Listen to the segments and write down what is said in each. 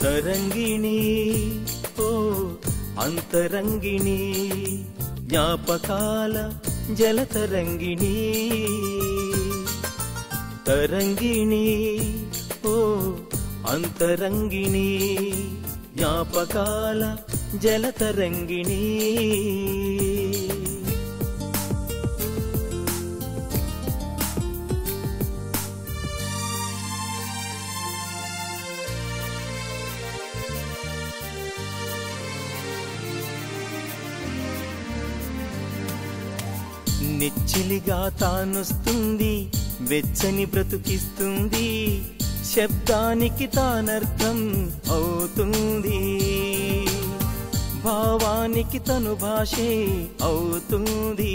తరంగిణి ఓ అంతరంగిణి జ్ఞాపకాల జలతరంగిణి తరంగిణి ఓ అంతరంగిణి జ్ఞాపకాల జలతరంగిణి నెచ్చిలిగా తానొస్తుంది వెచ్చని బ్రతుకిస్తుంది శబ్దానికి తానర్థం అవుతుంది భావానికి తను భాషే అవుతుంది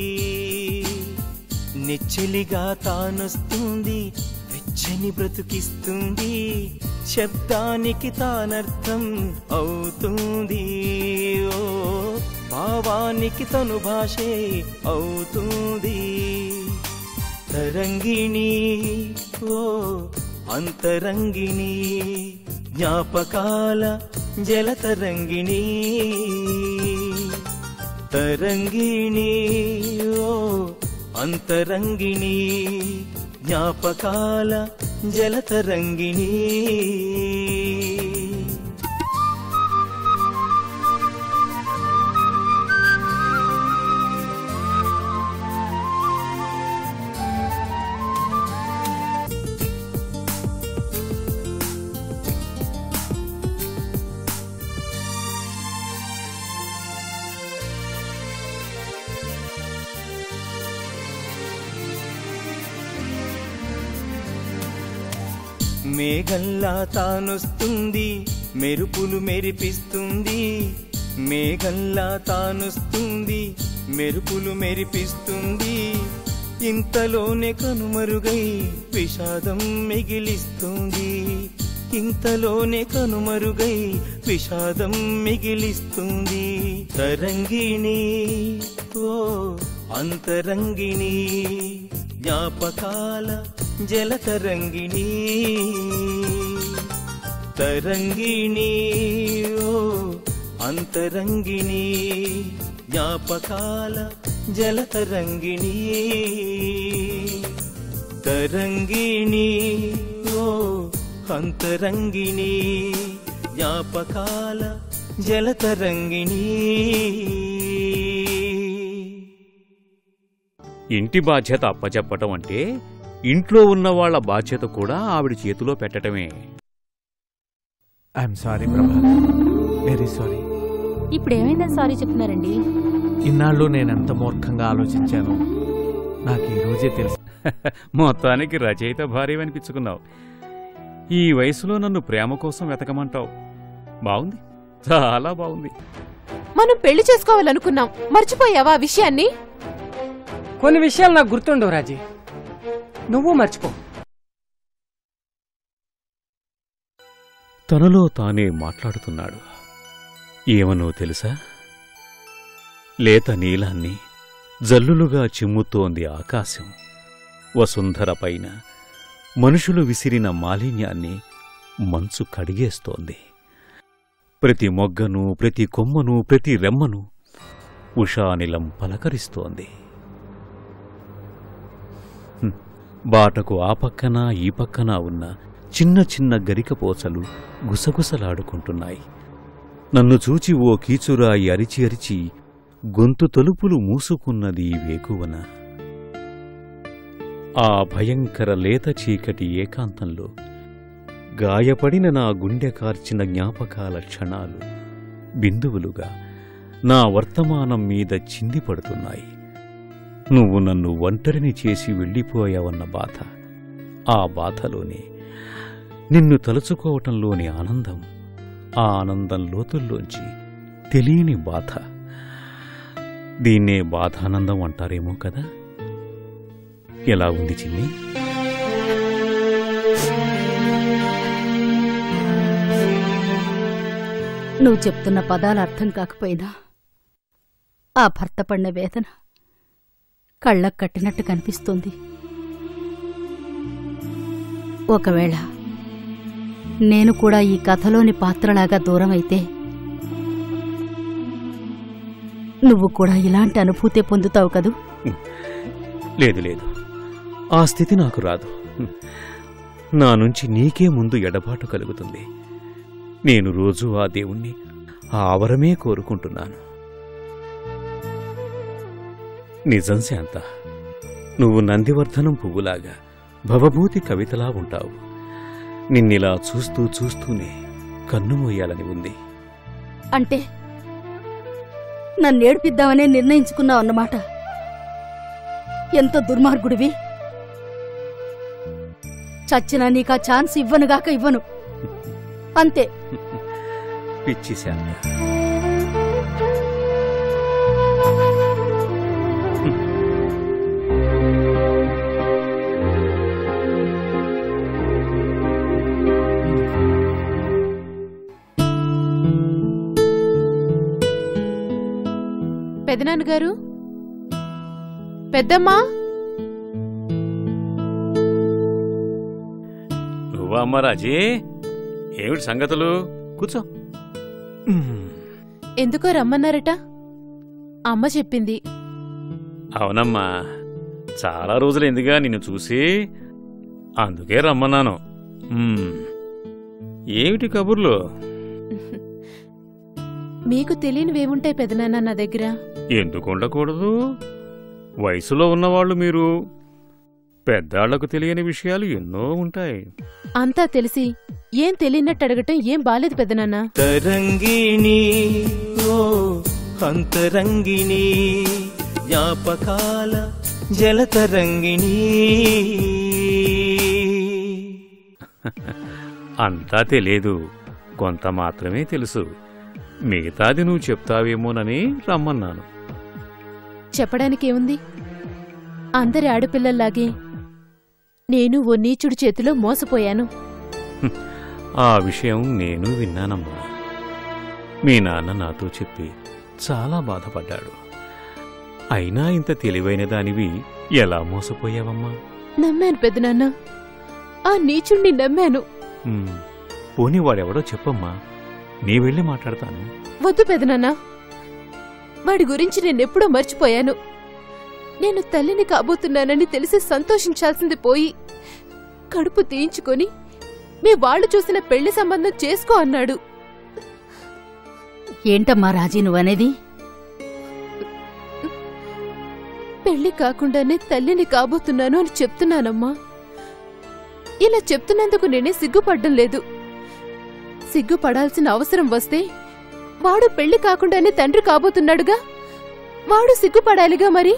నెచ్చిలిగా తానొస్తుంది వెచ్చని బ్రతుకిస్తుంది శబ్దానికి తానర్థం అవుతుంది ఓ భావానికి తను భాషే అవుతుంది తరంగిణి ఓ అంతరంగిణి జ్ఞాపకాల జలతరంగిణి తరంగిణి ఓ అంతరంగిణి జ్ఞాపకాల జలతరంగిణి మేఘల్లా తానొస్తుంది మెరుపులు మెరిపిస్తుంది మేఘల్లా తానొస్తుంది మెరుపులు మెరిపిస్తుంది ఇంతలోనే కనుమరుగై విషాదం మిగిలిస్తుంది ఇంతలోనే కనుమరుగై విషాదం మిగిలిస్తుంది తరంగిణి ఓ అంతరంగిణి జ్ఞాపకాల జలతరంగిణి తరంగిణి ఓ అంతరంగిణి జ్ఞాపకాల జలతరంగిణి తరంగిణి ఓ అంతరంగిణి జ్ఞాపకాల జలతరంగిణి ఇంటి బాధ్యత అప్పచెప్పటం అంటే ఇంట్లో ఉన్న వాళ్ళ బాధ్యత కూడా ఆవిడ చేతిలో పెట్టడమే. I'm sorry Prabha, very sorry. ఇప్పుడు ఏమైందని సారీ చెప్తున్నారండి? ఇన్నాళ్ళు నేనెంత మూర్ఖంగా ఆలోచించాను నాకు ఈ రోజే తెలుసు. మొత్తానికి రచయిత భార్య అనిపించుకున్నావు. ఈ వయసులో నన్ను ప్రేమ కోసం వెతకమంటావు. బాగుంది, చాలా బాగుంది. మనం పెళ్లి చేసుకోవాలనుకున్నాం, మర్చిపోయావా ఆ విషయాన్ని? కొన్ని విషయాలు నాకు గుర్తుండవు రాజీ, నువ్వు మర్చిపో. తనలో తానే మాట్లాడుతున్నాడు. ఏమనో తెలుసా? లేత నీలాన్ని జల్లులుగా చిమ్ముతోంది ఆకాశం. వసుంధర పైన మనుషులు విసిరిన మాలిన్యాన్ని మంచు కడిగేస్తోంది. ప్రతి మొగ్గను, ప్రతి కొమ్మను, ప్రతి రెమ్మను ఉషానిలం పలకరిస్తోంది. బాటకు ఆ పక్కన ఈ పక్కన ఉన్న చిన్న చిన్న గరికపోచలు గుసగుసలాడుకుంటున్నాయి. నన్ను చూచి ఓ కీచురాయి అరిచి అరిచి గొంతు తలుపులు మూసుకున్నది వేకువన. ఆ భయంకర లేత చీకటి ఏకాంతంలో గాయపడిన నా గుండె కార్చిన జ్ఞాపకాల క్షణాలు బిందువులుగా నా వర్తమానం మీద చిందిపడుతున్నాయి. నువ్వు నన్ను ఒంటరిని చేసి వెళ్ళిపోయావన్న బాధ, ఆ బాధలోనే నిన్ను తలుచుకోవటంలోని ఆనందం, ఆ ఆనందం లోతుల్లోంచి తెలియని బాధ. దీన్నే బాధానందం అంటారేమో కదా. ఎలా ఉంది చిన్ని? నువ్వు చెప్తున్న పదాలు అర్థం కాకపోయినా ఆ భర్త పడిన వేదన కళ్ళకు కట్టినట్టు కనిపిస్తుంది. ఒకవేళ నేను కూడా ఈ కథలోని పాత్రలాగా దూరమైతే నువ్వు కూడా ఇలాంటి అనుభూతే పొందుతావు కదూ? లేదు లేదు, ఆ స్థితి నాకు రాదు. నా నుంచి నీకే ముందు ఎడబాటు కలుగుతుంది. నేను రోజూ ఆ దేవుణ్ణి ఆ వరమే కోరుకుంటున్నాను. నిజం శాంత, నువ్వు నందివర్ధనం పువ్వులాగా భవభూతి కవితలా ఉంటావు. నిన్నిలా చూస్తూ చూస్తూనే కన్నుమూయాలని ఉంది. అంటే నన్నేడిపిద్దామనే నిర్ణయించుకున్నావు అన్నమాట. ఎంత దుర్మార్గుడివి! చచ్చినా నీకా ఛాన్స్ ఇవ్వనుగాక ఇవ్వను, అంతే. పిచ్చి శాంత, పెదనాన్నగారు, పెద్దమ్మా, నువ్వా అమ్మ రాజీ? ఏమిటి సంగతులు? కూర్చో. ఎందుకో రమ్మన్నారట? అమ్మ చెప్పింది. అవునమ్మా, చాలా రోజులైందిగా నిన్ను చూసి, అందుకే రమ్మన్నాను. ఏమిటి కబుర్లు? మీకు తెలియనివేముంటాయి పెదనాన్న నా దగ్గర? ఎందుకు ఉండకూడదు? వయసులో ఉన్నవాళ్లు మీరు. పెద్దాళ్లకు తెలియని విషయాలు ఎన్నో ఉంటాయి. అంతా తెలిసి ఏం తెలియనట్టు అడగటం ఏం బాలేదు పెదనాన్న. తరంగిణి ఓ అంతరంగిణి, జ్ఞాపకాల జలతరంగిణి. అంతా తెలియదు, కొంత మాత్రమే తెలుసు. మిగతాది నువ్వు చెప్తావేమోనని రమ్మన్నాను. చెప్పడానికేముంది? అందరి ఆడపిల్లల్లాగే నేను ఓ నీచుడి చేతిలో మోసపోయాను. ఆ విషయం నేను విన్నానమ్మా. మీ నాన్న నాతో చెప్పి చాలా బాధపడ్డాడు. అయినా ఇంత తెలివైన దానివి ఎలా మోసపోయావమ్మా? నమ్మాను పెదనాన్న, ఆ నీచుణ్ణి నమ్మాను. పోనీ వాడెవడో చెప్పమ్మా, నీ వెళ్ళి మాట్లాడతాను. వద్దు పెదనాన్న, వాడి గురించి నేనెప్పుడో మర్చిపోయాను. నేను తల్లిని కాబోతున్నానని తెలిసి సంతోషించాల్సింది పోయి కడుపు తీయించుకొని మీ వాళ్ళు చూసిన పెళ్లి సంబంధం చేసుకో అన్నాడు. ఏంటమ్మా రాజీ నువ్వనేది? పెళ్లి కాకుండానే తల్లిని కాబోతున్నాను అని చెప్తున్నానమ్మా. ఇలా చెప్తున్నందుకు నేనే సిగ్గుపడ్డం లేదు. సిగ్గుపడాల్సిన అవసరం వస్తే వాడు పెళ్లి కాకుండానే తండ్రి కాబోతున్నాడుగా, వాడు సిగ్గుపడాలిగా మరి.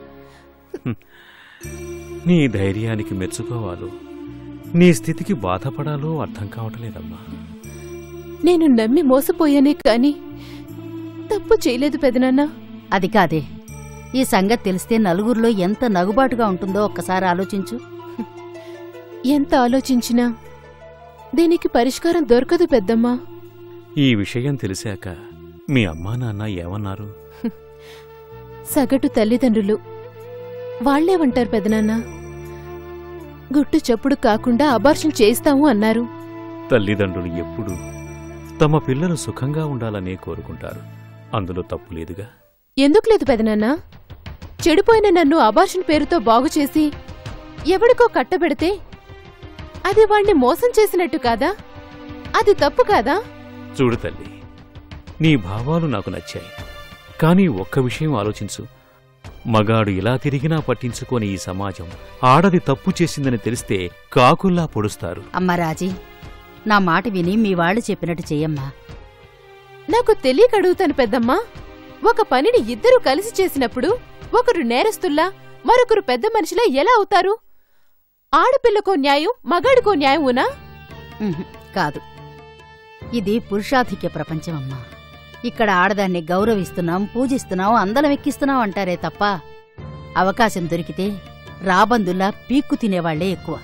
నీ ధైర్యానికి మెచ్చుకోవాలో, నీ స్థితికి బాధపడాలో అర్థం కావట్లేదమ్మా. నేను నమ్మి మోసపోయానే కాని తప్పు చేయలేదు పెదనాన్న. అది కాదే, ఈ సంగతి తెలిస్తే నలుగురిలో ఎంత నగుబాటుగా ఉంటుందో ఒక్కసారి ఆలోచించు. ఎంత ఆలోచించినా దీనికి పరిష్కారం దొరకదు పెద్దమ్మా. ఈ విషయం తెలిసాక మీ అమ్మా నాన్న ఏమన్నారు? సగటు తల్లిదండ్రులు వాళ్లేమంటారు పెదనాన్న? గుట్టు చప్పుడు కాకుండా అబార్షన్ చేయిస్తాము అన్నారు. తల్లిదండ్రులు ఎప్పుడూ తమ పిల్లలు సుఖంగా ఉండాలనే కోరుకుంటారు. అందులో తప్పు లేదుగా. ఎందుకు లేదు పెదనాన్న? చెడిపోయిన నన్ను అబార్షన్ పేరుతో బాగుచేసి ఎవడికో కట్టబెడితే అది వాణ్ణి మోసం చేసినట్టు కాదా? అది తప్పు కాదా? చూడు తల్లి, నీ భావాలు నాకు నచ్చాయి. కానీ ఒక్క విషయం ఆలోచించు. మగాడు ఇలా తిరిగినా పట్టించుకోని ఈ సమాజం ఆడది తప్పు చేసిందని తెలిస్తే కాకుల్లా పొడుస్తారు. అమ్మా రాజీ, నా మాట విని మీ వాళ్ళు చెప్పినట్టు చెయ్యమ్మా. నాకు తెలియక అడుగుతాను పెద్దమ్మా. ఒక పనిని ఇద్దరూ కలిసి చేసినప్పుడు ఒకరు నేరస్తుల్లా మరొకరు పెద్ద మనిషిలా ఎలా అవుతారు? ఆడపిల్లకో న్యాయం, మగాడికో న్యాయం ఉనా? కాదు, ఇది పురుషాధిక్య ప్రపంచం అమ్మా. ఇక్కడ ఆడదాన్ని గౌరవిస్తున్నాం, పూజిస్తున్నాం, అందలం ఎక్కిస్తున్నాం అంటారే తప్ప అవకాశం దొరికితే రాబందుల్లా పీక్కు తినేవాళ్లే ఎక్కువ.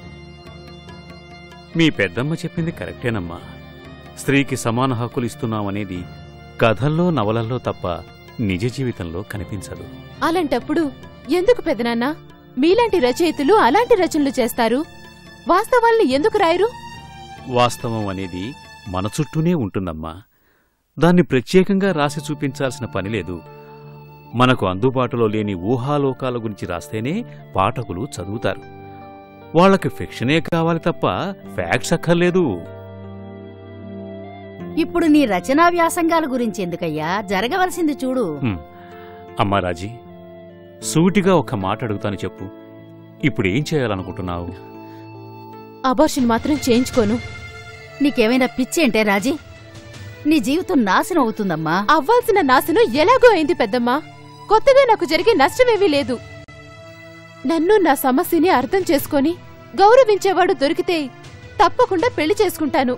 మీ పెద్దమ్మ చెప్పింది కరెక్టేనమ్మా. స్త్రీకి సమాన హక్కులు ఇస్తున్నామనేది కథల్లో నవలల్లో తప్ప నిజ జీవితంలో కనిపించదు. అలాంటప్పుడు ఎందుకు పెదనాన్న మీలాంటి రచయితలు అలాంటి రచనలు చేస్తారు? వాస్తవాల్ని ఎందుకు రాయరు? వాస్తవం అనేది మన చుట్టూనే ఉంటుందమ్మా. దాన్ని ప్రత్యేకంగా రాసి చూపించాల్సిన పనిలేదు. మనకు అందుబాటులో లేని ఊహాలోకాల గురించి రాస్తేనే పాఠకులు చదువుతారు. వాళ్ళకి ఫిక్షనే కావాలి తప్ప ఫ్యాక్ట్స్ అక్కర్లేదు. ఇప్పుడు నీ రచనా వ్యాసంగాల గురించి ఎందుకయ్యా, జరగవలసింది చూడు. అమ్మా రాజీ, సూటిగా ఒక్క మాట అడుగుతాను, చెప్పు. ఇప్పుడేం చేయాలనుకుంటున్నావు? అబార్షన్ మాత్రం చేయించుకోను. నీకేమైనా పిచ్చేంటే రాజీ? నీ జీవితం నాశనం అవుతుందమ్మా. అవ్వాల్సిన నాశనం ఎలాగో అయింది పెద్దమ్మా. కొత్తగా నాకు జరిగే నష్టమేమీ లేదు. నన్ను నా సమస్యని అర్థం చేసుకొని గౌరవించేవాడు దొరికితే తప్పకుండా పెళ్లి చేసుకుంటాను.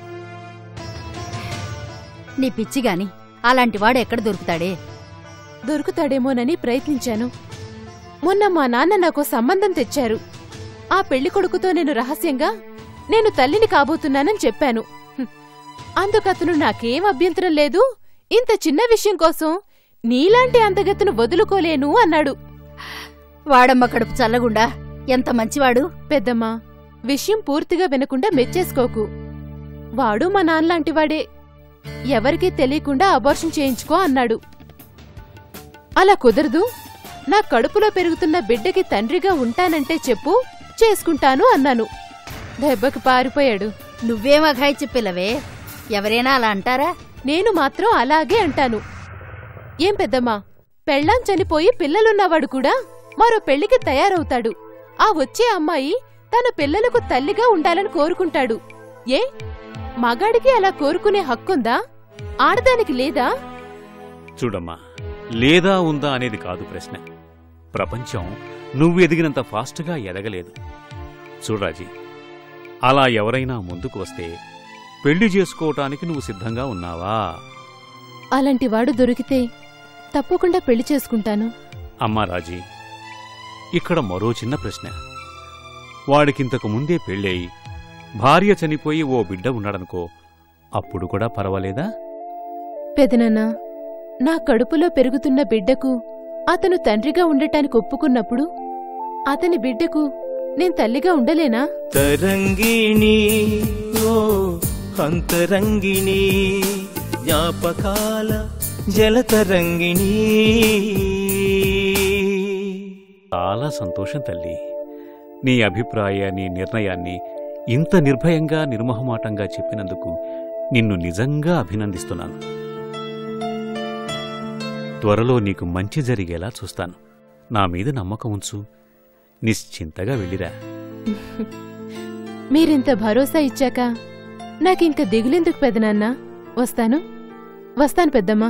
నీ పిచ్చిగాని అలాంటివాడు ఎక్కడ దొరుకుతాడే? దొరుకుతాడేమోనని ప్రయత్నించాను. మొన్న మా నాన్న నాకు సంబంధం తెచ్చారు. ఆ పెళ్లి కొడుకుతో నేను రహస్యంగా నేను తల్లిని కాబోతున్నానని చెప్పాను. అందుకతను నాకేం అభ్యంతరం లేదు, ఇంత చిన్న విషయం కోసం నీలాంటి అందగత్తెను వదులుకోలేను అన్నాడు. వాడమ్మ కడుపు చల్లగుండా ఎంత మంచివాడు. పెద్దమ్మా, విషయం పూర్తిగా వినకుండా మెచ్చేసుకోకు. వాడు మా నాన్నలాంటివాడే. ఎవరికీ తెలియకుండా అబార్షన్ చేయించుకో అన్నాడు. అలా కుదరదు, నా కడుపులో పెరుగుతున్న బిడ్డకి తండ్రిగా ఉంటానంటే చెప్పు, చేసుకుంటాను అన్నాను. దెబ్బకి పారిపోయాడు. నువ్వేం అఘాయిచ్చి పిల్లవే, ఎవరైనా అలా అంటారా? నేను మాత్రం అలాగే అంటాను. ఏం పెద్దమ్మా, పెళ్ళాం చనిపోయి పిల్లలున్నవాడు కూడా మరో పెళ్లికి తయారవుతాడు. ఆ వచ్చే అమ్మాయి తన పిల్లలకు తల్లిగా ఉండాలని కోరుకుంటాడు. ఏ మగాడికి అలా కోరుకునే హక్కుందా? ఆడదానికి లేదా? చూడమ్మా, లేదా ఉందా అనేది కాదు ప్రశ్న. ప్రపంచం నువ్వు ఎదిగినంత ఫాస్ట్గా ఎదగలేదు. చూడరాజీ, అలా ఎవరైనా ముందుకు వస్తే పెళ్లి చేసుకోవటానికి నువ్వు సిద్ధంగా ఉన్నావా? అలాంటి వాడు దొరికితే తప్పకుండా పెళ్లి చేసుకుంటాను. అమ్మా రాజీ, ఇక్కడ మరో చిన్న ప్రశ్న. వాడికింతకు ముందే పెళ్ళయి భార్య చనిపోయి ఓ బిడ్డ ఉన్నాడనుకో, అప్పుడు కూడా పర్వాలేదా? పెదనాన్న, నా కడుపులో పెరుగుతున్న బిడ్డకు అతను తండ్రిగా ఉండటానికి ఒప్పుకున్నప్పుడు అతని బిడ్డకు నేను తల్లిగా ఉండలేనా? తరంగిణి ఓ అంతరంగిణి, జ్ఞాపకాల జలతరంగిణి. చాలా సంతోషం తల్లి. నీ అభిప్రాయాన్ని, నిర్ణయాన్ని ఇంత నిర్భయంగా, నిర్మోహమాటంగా చెప్పినందుకు నిన్ను నిజంగా అభినందిస్తున్నాను. త్వరలో నీకు మంచి జరిగేలా చూస్తాను. నా మీద నమ్మకం ఉంచు. నిశ్చింతగా వెళ్ళిరా. మీరింత భరోసా ఇచ్చాక నాకింక దిగులెందుకు పెదనాన్న. వస్తాను పెద్దమ్మా.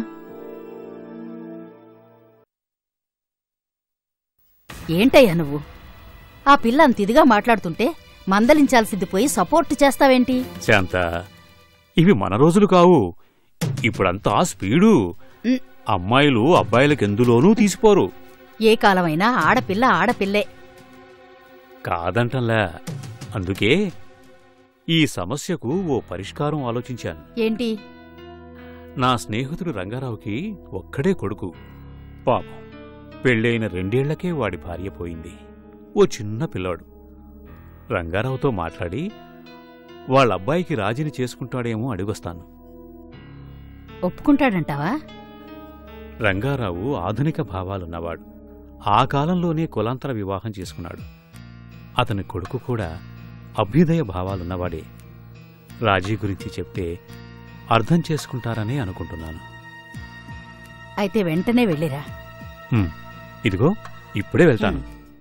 ఏంటయ్యా నువ్వు? ఆ పిల్ల అంత ఇదిగా మాట్లాడుతుంటే మందలించాల్సింది పోయి సపోర్ట్ చేస్తావేంటి? శాంత, ఇవి మన రోజులు కావు. ఇప్పుడంతా స్పీడు. అమ్మాయిలు అబ్బాయిలకెందులోనూ తీసిపోరు. ఏ కాలమైనా ఆడపిల్ల ఆడపిల్లే. కాదంటంలా. అందుకే ఈ సమస్యకు ఓ పరిష్కారం ఆలోచించాను. ఏంటి? నా స్నేహితుడు రంగారావుకి ఒక్కడే కొడుకు. పాపం, పెళ్ళైన 2 ఏళ్లకే వాడి భార్య పోయింది. ఓ చిన్న పిల్లాడు. రంగారావుతో మాట్లాడి వాళ్ళబ్బాయికి రాజీని చేసుకుంటాడేమో అడిగొస్తాను. ఒప్పుకుంటాడంటావా? రంగారావు ఆధునిక భావాలున్నవాడు. ఆ కాలంలోనే కులాంతర వివాహం చేసుకున్నాడు. అతని కొడుకు కూడా అభ్యుదయ భావాలున్నవాడే. రాజీ గురించి చెప్తే అర్థం చేసుకుంటారనే అనుకుంటున్నాను. అయితే వెంటనే వెళ్ళిరా. ఇదిగో ఇప్పుడే వెళ్తాను.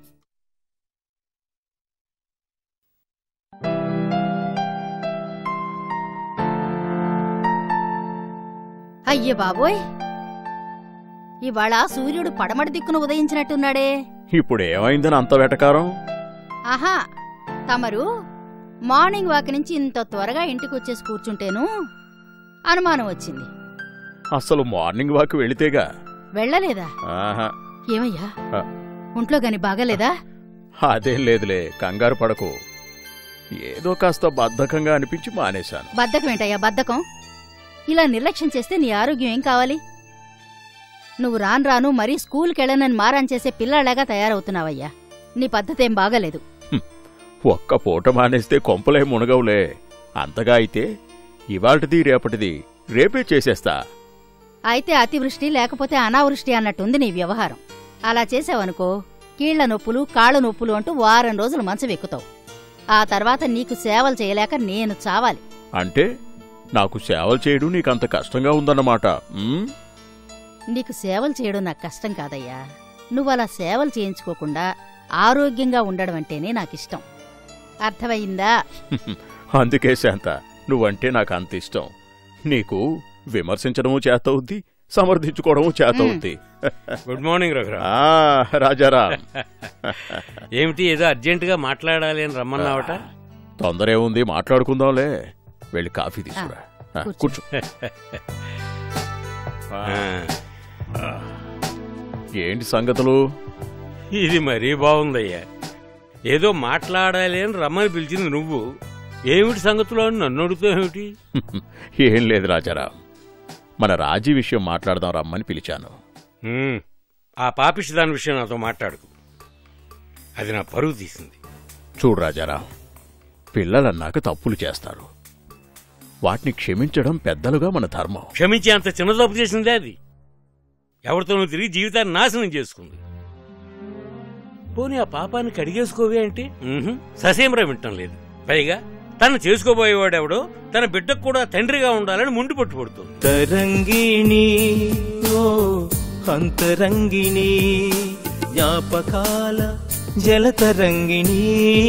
అయ్య బాబోయ్, ఇవాళ సూర్యుడు పడమటి దిక్కును ఉదయించినట్టున్నాడే. ఇప్పుడేమైందని అంత వెటకారం? ఆహా, తమరు మార్నింగ్ వాక్ నుంచి ఇంత త్వరగా ఇంటికొచ్చేసి కూర్చుంటేను అనుమానం వచ్చింది. అసలు మార్నింగ్ వాక్ వెళితేగా. వెళ్ళలేదా? ఆహా. ఏమయ్యా, ఒంట్లో గాని బాగాలేదా? అదేం లేదులే, కంగారు పడకు. ఏదో కాస్త బద్ధకంగా అనిపించి మానేశాను. బద్ధకం ఏంటయ్యా బద్ధకం? ఇలా నిర్లక్ష్యం చేస్తే నీ ఆరోగ్యం ఏం కావాలి? నువ్వు రాను మరీ స్కూల్కెళ్ళనని మారాన్ చేసే పిల్లాళ్లాగా తయారవుతున్నావయ్యా. నీ పద్ధతేం బాగాలేదు. ఒక్క పూట మానేస్తే కొంపలే మునగవులే. అంతగా అయితే ఇవాల్టిది రేపటిది రేపే చేసేస్తా. అయితే అతివృష్టి లేకపోతే అనావృష్టి అన్నట్టుంది నీ వ్యవహారం. అలా చేసావనుకో కీళ్ల నొప్పులు కాళ్ళు నొప్పులు అంటూ వారం రోజులు మంచం ఎక్కుతావు. ఆ తర్వాత నీకు సేవలు చేయలేక నేను చావాలి. అంటే నాకు సేవలు చేయడం నీకంత కష్టంగా ఉందన్నమాట. నీకు సేవలు చేయడం నాకు కష్టం కాదయ్యా. నువ్వలా సేవలు చేయించుకోకుండా ఆరోగ్యంగా ఉండడం అంటేనే నాకిష్టం. అర్థమయ్యిందా? అందుకే శాంత, నువ్వంటే నాకు అంత ఇష్టం. నీకు విమర్శించడమూ చేతవుద్ది, సమర్థించుకోవడమూ చేతవుద్ది. Good morning Raghuram. రాజారా, ఏమిటి ఏదో అర్జెంటుగా మాట్లాడాలి అని రమ్మన్నావట? తొందరే ఉంది, మాట్లాడుకుందాంలే. వెళ్ళి కాఫీ తీసుకురా. కూర్చో. ఏంటి సంగతులు? ఇది మరీ బాగుందయ్యా. ఏదో మాట్లాడాలి అని రమ్మని పిలిచింది నువ్వు, ఏమిటి సంగతులు అని నన్ను అడుగుతావేమిటి? ఏం లేదు రాజారా, మన రాజీ విషయం మాట్లాడదాం రమ్మని పిలిచాను. ఆ పాపిష్టి దాని విషయం నాతో మాట్లాడుకు, అది నా పరువు తీసింది. చూడు రాజారా, పిల్లలన్నాక తప్పులు చేస్తారు. వాటిని క్షమించడం పెద్దలుగా మన ధర్మం. క్షమించే అంత చిన్న తప్పు చేసిందే అది. ఎవరితోనూ తిరిగి జీవితాన్ని నాశనం చేసుకుంది. పోనీ ఆ పాపాన్ని కడిగేసుకోవే అంటే ససేమరా వింటం లేదు. పైగా తను చేసుకోబోయేవాడెవడో తన బిడ్డకు కూడా తండ్రిగా ఉండాలని ముందు పట్టుబడుతుంది. తరంగిణి ఓ అంతరంగిణి, జ్ఞాపకాల జలతరంగిణి.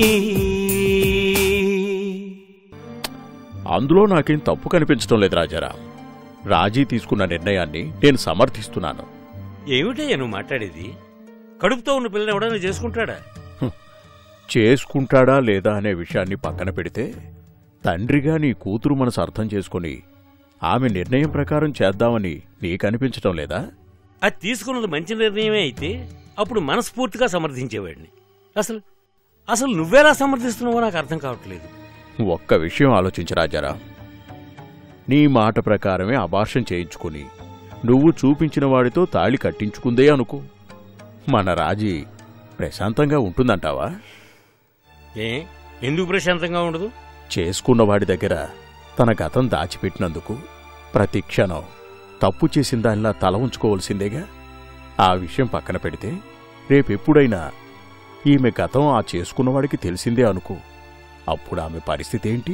అందులో నాకేం తప్పు కనిపించడం లేదు రాజారా. రాజీ తీసుకున్న నిర్ణయాన్ని నేను సమర్థిస్తున్నాను. ఏమిటయ్యా నువ్వు మాట్లాడేది? కడుపుతో ఉన్న పిల్లని ఎవడన్నా చేసుకుంటాడా? చేసుకుంటాడా లేదా అనే విషయాన్ని పక్కన పెడితే, తండ్రిగా నీ కూతురు మనసు అర్థం చేసుకుని ఆమె నిర్ణయం ప్రకారం చేద్దామని నీకనిపించటం లేదా? అది తీసుకున్నది మంచి నిర్ణయమే అయితే అప్పుడు మనస్ఫూర్తిగా సమర్థించేవాడిని. అసలు నువ్వెలా సమర్థిస్తున్నావో నాకు అర్థం కావట్లేదు. ఒక్క విషయం ఆలోచించు రాజారా. నీ మాట ప్రకారమే అబార్షన్ చేయించుకుని నువ్వు చూపించిన వాడితో తాళి కట్టించుకుందే అనుకో, మన రాజీ ప్రశాంతంగా ఉంటుందంటావా? ఎందుకు ప్రశాంతంగా ఉండదు? చేసుకున్నవాడి దగ్గర తన గతం దాచిపెట్టినందుకు ప్రతి క్షణం తప్పు చేసిన దానిలా తల ఉంచుకోవలసిందేగా. ఆ విషయం పక్కన పెడితే, రేపెప్పుడైనా ఈమె గతం ఆ చేసుకున్నవాడికి తెలిసిందే అనుకో, అప్పుడు ఆమె పరిస్థితి ఏంటి?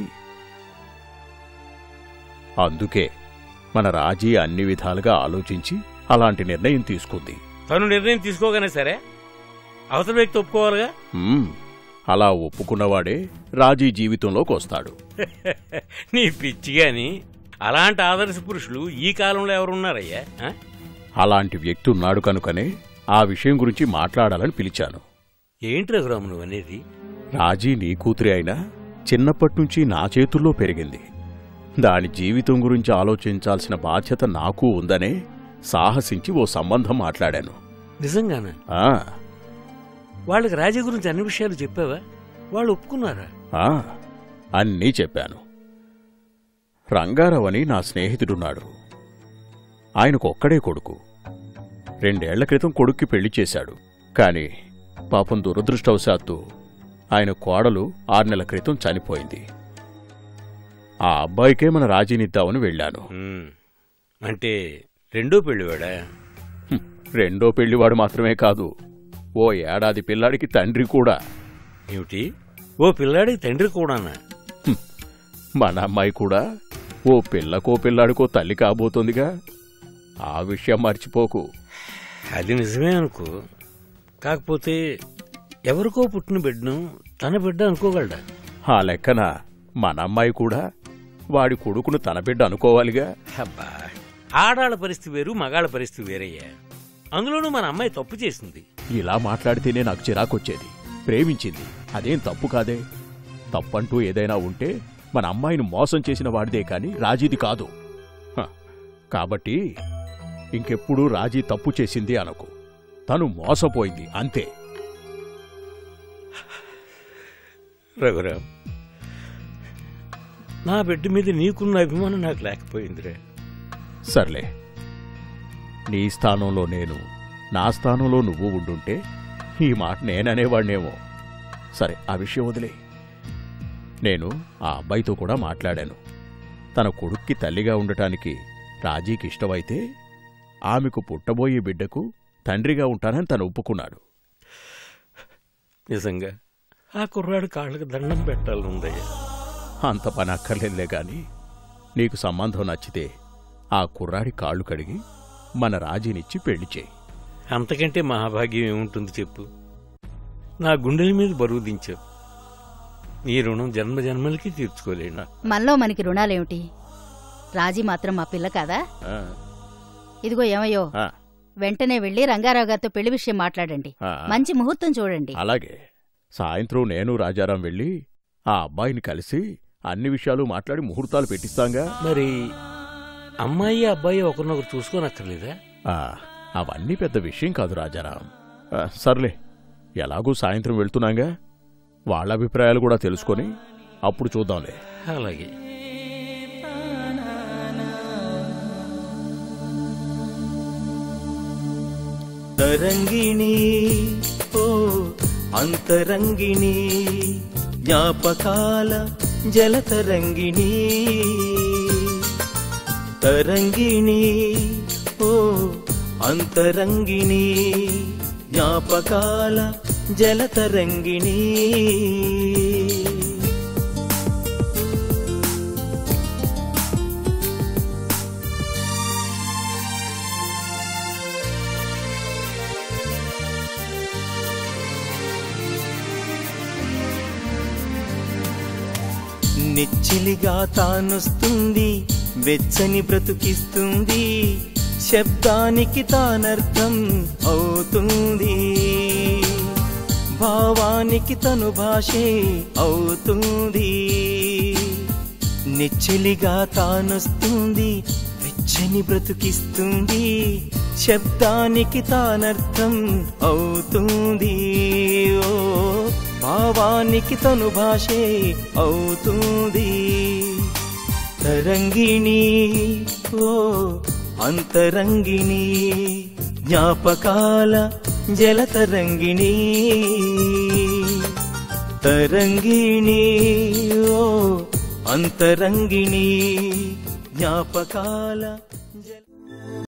అందుకే మన రాజీ అన్ని విధాలుగా ఆలోచించి అలాంటి నిర్ణయం తీసుకుంది. తను నిర్ణయం తీసుకోగానే సరే అవతల వ్యక్తి ఒప్పుకోవాలిగా. అలా ఒప్పుకున్నవాడే రాజీ జీవితంలోకి వస్తాడు. నీ పిచ్చిగాని అలాంటి ఆదర్శ పురుషులు ఈ కాలంలో ఎవరున్నారయ్యా? అలాంటి వ్యక్తి ఉన్నాడు కనుకనే ఆ విషయం గురించి మాట్లాడాలని పిలిచాను. ఏంటి రఘురాము నువ్వు అనేది? రాజీ నీ కూతురి అయినా చిన్నప్పటినుంచి నా చేతుల్లో పెరిగింది. దాని జీవితం గురించి ఆలోచించాల్సిన బాధ్యత నాకు ఉందనే సాహసించి ఓ సంబంధం మాట్లాడాను. నిజంగానా? వాళ్ళకి రాజీ గురించి అన్ని విషయాలు చెప్పావా? వాళ్ళు ఒప్పుకున్నారా? అన్నీ చెప్పాను. రంగారావు అని నా స్నేహితుడున్నాడు. ఆయనకొక్కడే కొడుకు. 2 ఏళ్ల క్రితం కొడుక్కి పెళ్లి చేశాడు. కాని పాపం దురదృష్టవశాత్తు ఆయన కోడలు 6 నెలల క్రితం చనిపోయింది. ఆ అబ్బాయికే మన రాజీనిద్దామని వెళ్ళాను. అంటే రెండో పెళ్లివాడా? రెండో పెళ్లివాడు మాత్రమే కాదు, ఓ ఏడాది పిల్లాడికి తండ్రి కూడా. ఏమిటి? ఓ పిల్లాడికి తండ్రి కూడానా? మన అమ్మాయి కూడా ఓ పిల్లకో పిల్లాడికో తల్లి కాబోతోందిగా. ఆ విషయం మర్చిపోకు. అది నిజమే అనుకో. కాకపోతే ఎవరికో పుట్టిన బిడ్డను తన బిడ్డ అనుకోగలడా? ఆ లెక్కన మన అమ్మాయి కూడా వాడి కొడుకును తన బిడ్డ అనుకోవాలిగా. అబ్బా, ఆడాళ్ల పరిస్థితి వేరు, మగాళ్ల పరిస్థితి వేరయ్యా. అందులోనూ మన అమ్మాయి తప్పు చేసింది. ఇలా మాట్లాడితేనే నాకు చిరాకొచ్చేది. ప్రేమించింది, అదేం తప్పు కాదే. తప్పంటూ ఏదైనా ఉంటే మన అమ్మాయిని మోసం చేసిన వాడిదే కాని రాజీది కాదు. కాబట్టి ఇంకెప్పుడు రాజీ తప్పు చేసింది అనకు. తను మోసపోయింది అంతే. రఘురామ్, నా బిడ్డ మీద నీకున్న అభిమానం నాకు లేకపోయిందిరే. సర్లే, నీ స్థానంలో నేను, నా స్థానంలో నువ్వు ఉండుంటే ఈ మాట నేననేవాడినేమో. సరే, ఆ విషయం వదిలే. నేను ఆ అబ్బాయితో కూడా మాట్లాడాను. తన కొడుక్కి తల్లిగా ఉండటానికి రాజీకి ఇష్టమైతే ఆమెకు పుట్టబోయే బిడ్డకు తండ్రిగా ఉంటానని తను ఒప్పుకున్నాడు. నిజంగా ఆ కుర్రాడు కాళ్ళకు దండం పెట్టాలనుందయ్యా. అంత పని అక్కర్లేదులే గాని నీకు సంబంధం నచ్చితే ఆ కుర్రాడి కాళ్ళు కడిగి మన రాజీనిచ్చి పెళ్లి చేయి. అంతకంటే మహాభాగ్యం ఏముంటుంది చెప్పు. నా గుండెల మీద బరువు దించావు. నీ రుణం జన్మ జన్మలకి తీర్చుకోలేనా. మనలో మనకి రుణాలేమిటి? రాజీ మాత్రం మా పిల్ల కాదా? ఇదిగో ఏమయ్యో, వెంటనే వెళ్లి రంగారావు గారితో పెళ్లి విషయం మాట్లాడండి. మంచి ముహూర్తం చూడండి. అలాగే. సాయంత్రం నేను రాజారాం వెళ్ళి ఆ అబ్బాయిని కలిసి అన్ని విషయాలు మాట్లాడి ముహూర్తాలు పెట్టిస్తాంగా. మరి అమ్మాయి అబ్బాయి ఒకరినొకరు చూసుకోనక్కర్లేదా? అవన్నీ పెద్ద విషయం కాదు రాజారాం. సర్లే, ఎలాగూ సాయంత్రం వెళ్తున్నాగా, వాళ్ళ అభిప్రాయాలు కూడా తెలుసుకొని అప్పుడు చూద్దాంలే. అలాగే. తరంగిణి ఓ అంతరంగిణి, జ్ఞాపకాల జలతరంగిణి. తరంగిణి ఓ అంతరంగిణి, జ్ఞాపకాల జలతరంగిణి. నెచ్చిలిగా తానొస్తుంది, వెచ్చని బ్రతుకిస్తుంది, శబ్దానికి తానర్థం అవుతుంది, భావానికి తను భాషే అవుతుంది. నెచ్చిలిగా తానొస్తుంది, వెచ్చని బ్రతుకిస్తుంది, శబ్దానికి తానర్థం అవుతుంది, ఓ భావానికి తను భాషే అవుతుంది. తరంగిణి ఓ అంతరంగిణి, జ్ఞాపకాల జలతరంగిణి. తరంగిణి ఓ అంతరంగిణి, జ్ఞాపకాల